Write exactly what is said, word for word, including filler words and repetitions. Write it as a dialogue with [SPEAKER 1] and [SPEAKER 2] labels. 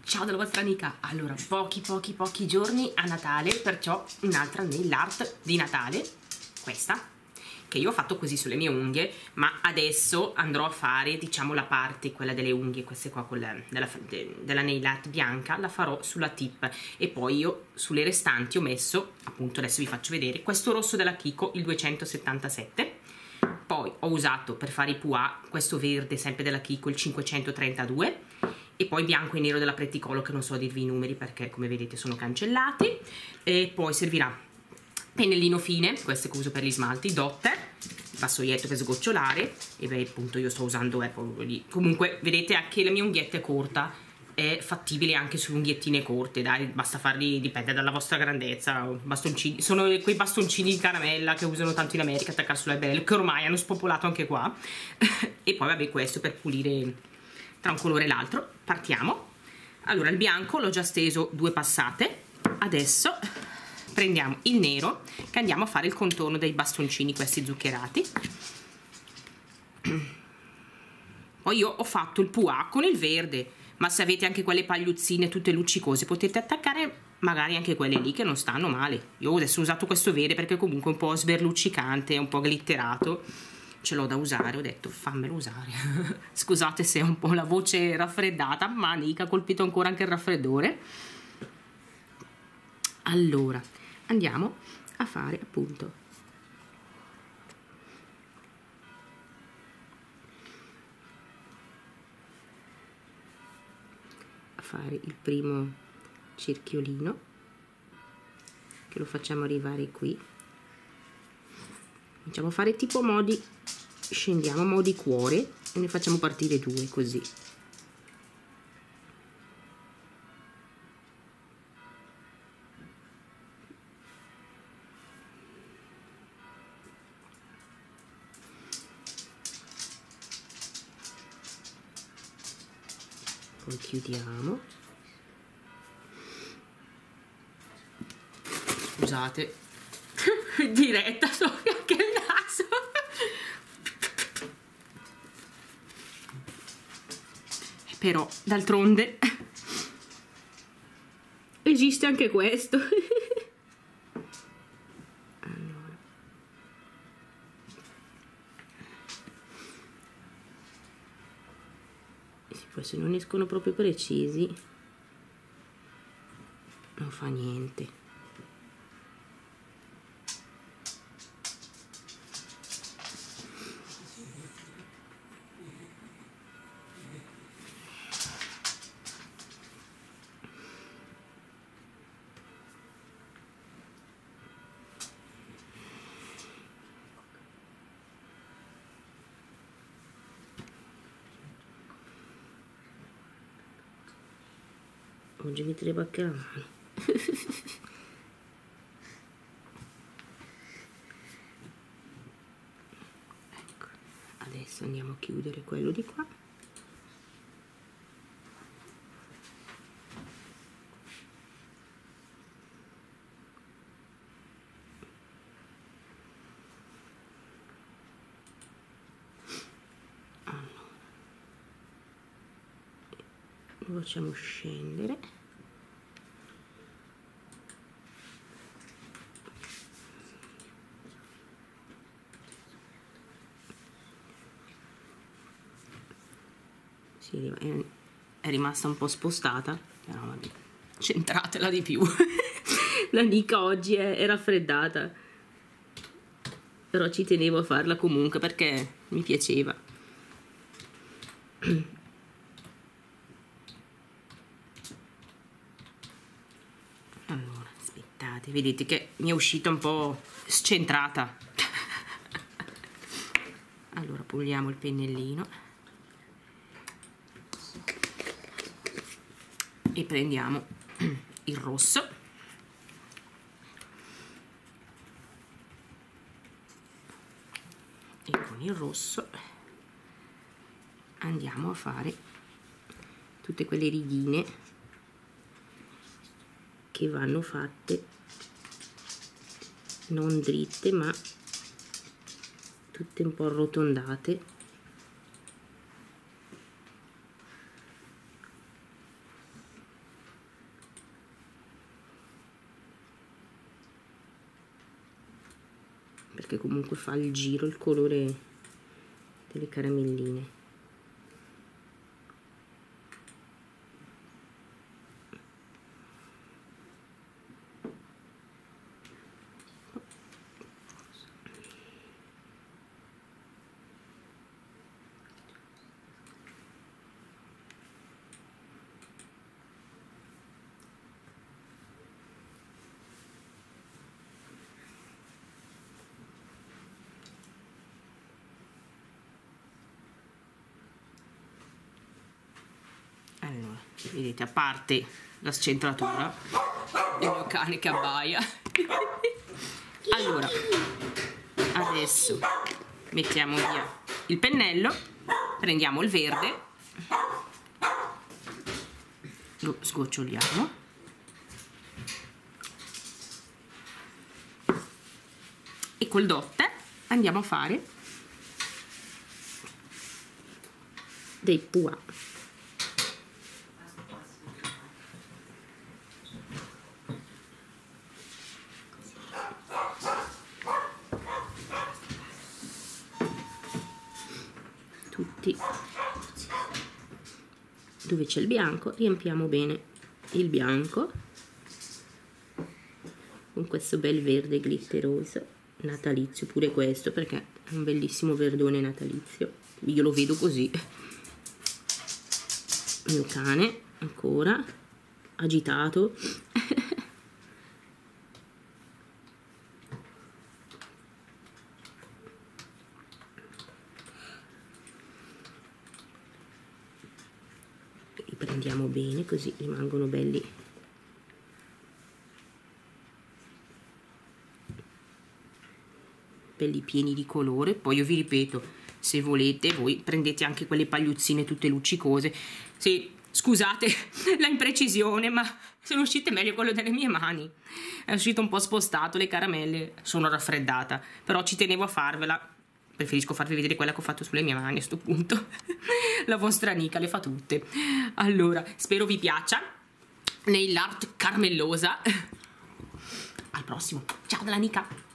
[SPEAKER 1] Ciao dalla vostra amica. Allora, pochi pochi pochi giorni a Natale, perciò un'altra nail art di Natale, questa, che io ho fatto così sulle mie unghie, ma adesso andrò a fare, diciamo, la parte, quella delle unghie, queste qua, quella della, de, della nail art bianca, la farò sulla tip, e poi io sulle restanti ho messo, appunto adesso vi faccio vedere, questo rosso della Kiko, il duecentosettantasette, poi ho usato per fare i puà questo verde sempre della Kiko, il cinquecentotrentadue, e poi bianco e nero della Pretticolo, che non so dirvi i numeri perché come vedete sono cancellati. E poi servirà pennellino fine, questo che uso per gli smalti, Dotter, vassoietto per sgocciolare, e beh appunto io sto usando Apple lì. Comunque vedete anche la mia unghietta è corta, è fattibile anche su unghiettine corte, dai, basta farli, dipende dalla vostra grandezza. Bastoncini, sono quei bastoncini di caramella che usano tanto in America, attaccare sulle belle, che ormai hanno spopolato anche qua. E poi vabbè, questo per pulire tra un colore e l'altro. Partiamo. Allora, il bianco l'ho già steso due passate, adesso prendiamo il nero che andiamo a fare il contorno dei bastoncini, questi zuccherati. Poi io ho fatto il puà con il verde, ma se avete anche quelle pagliuzzine tutte luccicose potete attaccare magari anche quelle lì, che non stanno male. Io adesso ho usato questo verde perché comunque è un po' sberluccicante, un po' glitterato, ce l'ho da usare, ho detto fammelo usare. Scusate se ho un po' la voce raffreddata, ma mica ha colpito ancora anche il raffreddore. Allora andiamo a fare appunto a fare il primo cerchiolino, che lo facciamo arrivare qui. Cominciamo a fare tipo modi, scendiamo modi cuore e ne facciamo partire due così. Poi chiudiamo. Scusate, diretta, so anche il naso. Però d'altronde esiste anche questo. Allora, sì, poi se non escono proprio precisi non fa niente. Oggi mi treba anche la mano. Ecco, adesso andiamo a chiudere quello di qua. Allora, lo facciamo scendere. Sì, è, è rimasta un po' spostata, però vabbè, centratela di più. La Nica oggi è, è raffreddata, però ci tenevo a farla comunque perché mi piaceva. Allora, aspettate, vedete che mi è uscita un po' scentrata. Allora, puliamo il pennellino e prendiamo il rosso e con il rosso andiamo a fare tutte quelle righine che vanno fatte non dritte ma tutte un po' arrotondate. perché comunque fa il giro il colore delle caramelline. Allora, vedete, a parte la scentratura, il mio cane che abbaia. Allora, adesso mettiamo via il pennello, prendiamo il verde, lo sgoccioliamo e col dotte andiamo a fare dei pois. Tutti dove c'è il bianco riempiamo bene il bianco con questo bel verde glitteroso natalizio, pure questo, perché è un bellissimo verdone natalizio, io lo vedo così. Il mio cane ancora agitato. Li prendiamo bene così rimangono belli belli pieni di colore. Poi io vi ripeto, se volete voi prendete anche quelle pagliuzzine tutte luccicose. Sì, scusate la imprecisione, ma sono uscite meglio quello delle mie mani, è uscito un po' spostato, le caramelle, sono raffreddata, però ci tenevo a farvela. Preferisco farvi vedere quella che ho fatto sulle mie mani a sto punto. La vostra Nica le fa tutte. Allora, spero vi piaccia nail art caramellosa. Al prossimo, ciao dalla Nica.